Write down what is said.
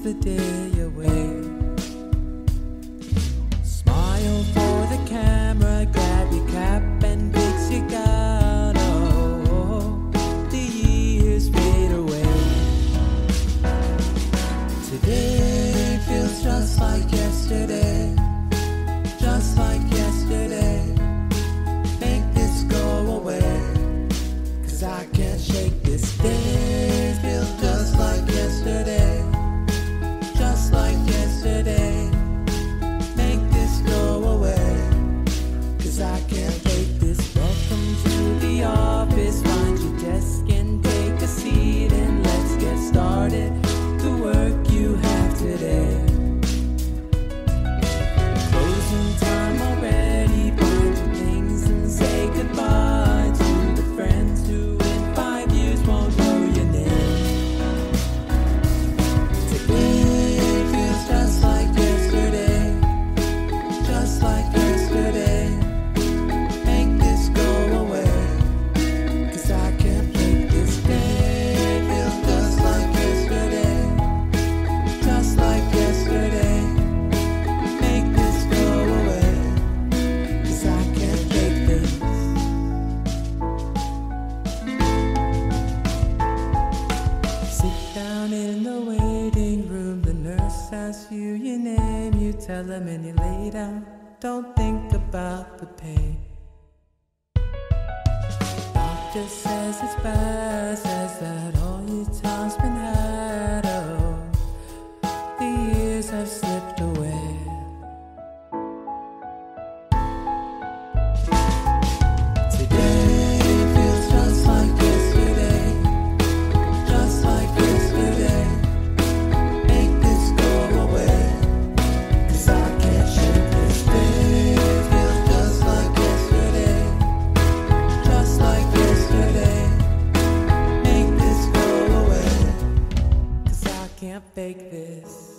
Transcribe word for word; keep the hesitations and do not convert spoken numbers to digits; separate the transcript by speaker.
Speaker 1: the day away. Smile for the camera, grab your cap and fix your gown. Oh, the years fade away. Today feels just like yesterday, just like yesterday. Make this go away, 'cause I can't shake this day. Feels just like yesterday, just like yesterday. Make this go away, 'cause I can't fake this. Welcome to the office, find your desk and take a seat, and let's get started. The work you have today. Closing time already, find your things and say goodbye to the friends who in five years won't know your name. Today feels just like yesterday, just like yesterday. Make this go away, 'cause I can't take this day. Feels just like yesterday, just like yesterday. Make this go away, 'cause I can't take this. Sit down in the waiting room, the nurse asks you your name, you tell them and you lay down. Don't think about the pain. Doctor says it's bad, says that all your time's been had. Oh, the years have slipped away. Today feels just like yesterday, just like yesterday. Make this go away, 'cause I can't shake this day. Feels just like yesterday, just like yesterday. Make this go away, 'cause I can't fake this.